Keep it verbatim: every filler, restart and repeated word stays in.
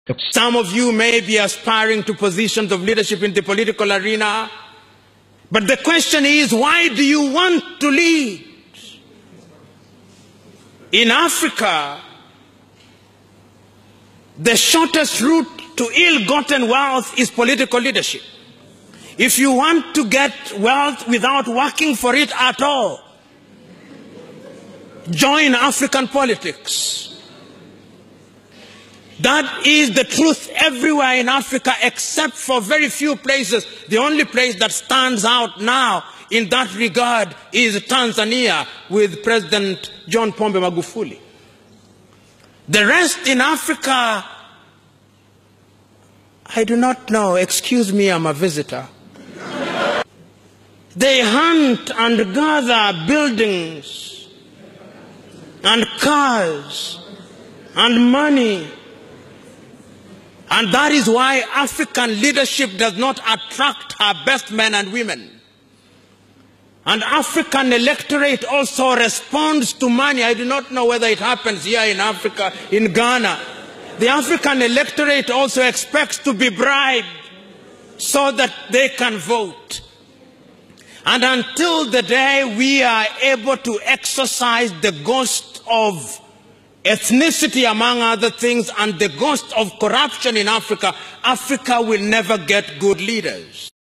Some of you may be aspiring to positions of leadership in the political arena, but the question is, why do you want to lead? In Africa, the shortest route to ill-gotten wealth is political leadership. If you want to get wealth without working for it at all, join African politics. That is the truth everywhere in Africa except for very few places. The only place that stands out now in that regard is Tanzania with President John Pombe Magufuli. The rest in Africa, I do not know. Excuse me, I'm a visitor. They hunt and gather buildings and cars and money. And that is why African leadership does not attract her best men and women. And African electorate also responds to money. I do not know whether it happens here in Africa, in Ghana. The African electorate also expects to be bribed so that they can vote. And until the day we are able to exercise the ghost of ethnicity, among other things, and the ghost of corruption in Africa, Africa will never get good leaders.